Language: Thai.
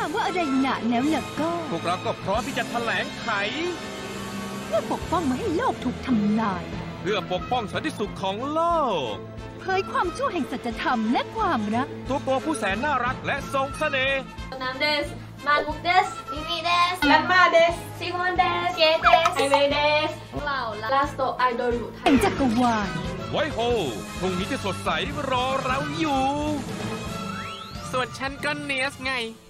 ามว่าอะไรหนาแล้วล่ะก็พวกเราก็พร้อมที่จะแถลงไขเพื่อปกป้องไม่ให้โลกถูกทำลายเพื่อปกป้องสันติสุขของโลกเผยความชั่วแห่งสัจธรรมและความรักตัวผู้แสนน่ารักและทรงเสน่ห์น้ำเดสมาลุกเดสมิมิเดสแลมมาเดสซิมอนเดสเกเดสไฮเวเดสเราลาสโตไอดอลอยู่ไทยเป็นจักรวาลไวโฮพรุ่งนี้จะสดใสรอเราอยู่ส่วนฉันก็เนียสไง